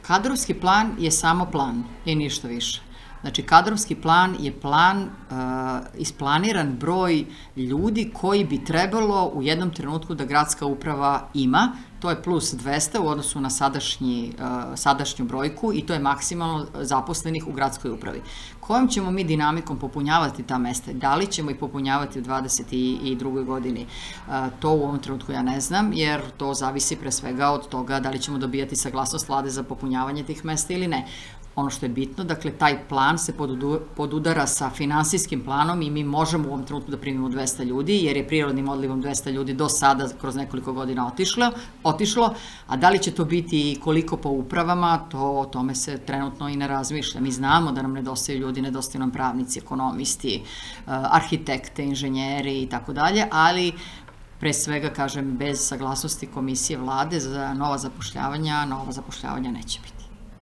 Kadrovski plan je samo plan i ništa više. Znači, kadrovski plan je plan, isplaniran broj ljudi koji bi trebalo u jednom trenutku da gradska uprava ima. To je plus 200 u odnosu na sadašnju brojku i to je maksimalno zaposlenih u gradskoj upravi. Kojom ćemo mi dinamikom popunjavati ta mesta? Da li ćemo ih popunjavati u 2022. godini? To u ovom trenutku ja ne znam, jer to zavisi pre svega od toga da li ćemo dobijati saglasnost vlade za popunjavanje tih mesta ili ne. Ono što je bitno, dakle, taj plan se podudara sa finansijskim planom i mi možemo u ovom trenutku da primimo 200 ljudi, jer je prirodnim odlivom 200 ljudi do sada kroz nekoliko godina otišlo, a da li će to biti i koliko po upravama, o tome se trenutno i ne razmišlja. Mi znamo da nam nedostaju ljudi, nedostaju nam pravnici, ekonomisti, arhitekte, inženjeri i tako dalje, ali pre svega, kažem, bez saglasnosti komisije vlade za nova zapošljavanja neće biti.